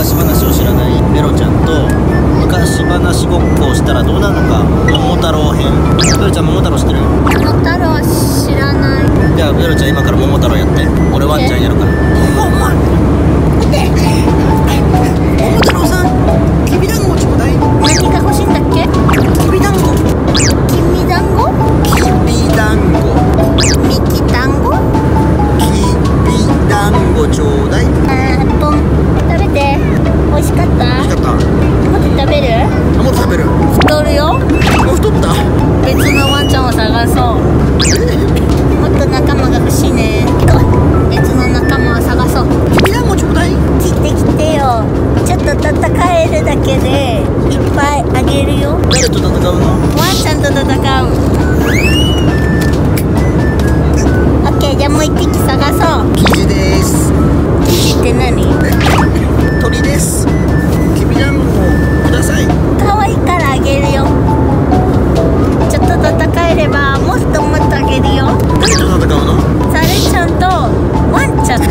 昔話を知らないベロちゃんと昔話ごっこをしたらどうなるのか、桃太郎編。ベロちゃん桃太郎知ってる？ 桃太郎は知らない。 じゃあベロちゃん今から桃太郎やって、俺ワンちゃんやるから。お前待って、桃太郎さん、きびだんごちょうだい。 何が欲しいんだっけ？ きびだんご。 きびだんご？ きびだんご。 みきだんご？ きびだんごちょうだい。 ポン。食べて。美味しかった？ 美味しかった。 もっと食べる？ あ、もっと食べる。 太るよ。 もう太った。 別のワンちゃんを探そう。もっと仲間が欲しいね。別の仲間を探そう。 きびだんごちょうだい。 来て来てよ。ちょっと戦えるだけでいっぱいあげるよ。 誰と戦うの？ ワンちゃんと戦う。オッケー、じゃあもう一匹探そう。 キジです。 キジって何？ 鳥です。きびだんごください。 可愛いからあげるよ。ちょっと戦えればもっともっとあげるよ。 誰と戦うの？ サルちゃんとワンちゃん。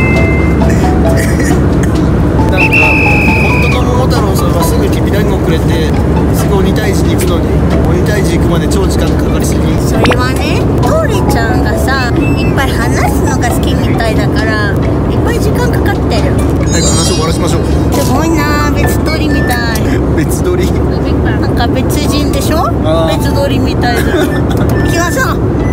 なんか本当の桃太郎さんはすぐきびだんごくれて、すぐ鬼退治に行くのに、鬼退治行くまで超時間かかりすぎ。 それはね、トーリちゃんがさ、いっぱい話すのが好きみたいだから、いっぱい時間かかってる。 早く話を終わらせましょう。 すごいな、別鳥みたい。 別撮り。 なんか別人でしょ？ あー別鳥みたいだ。行きましょう。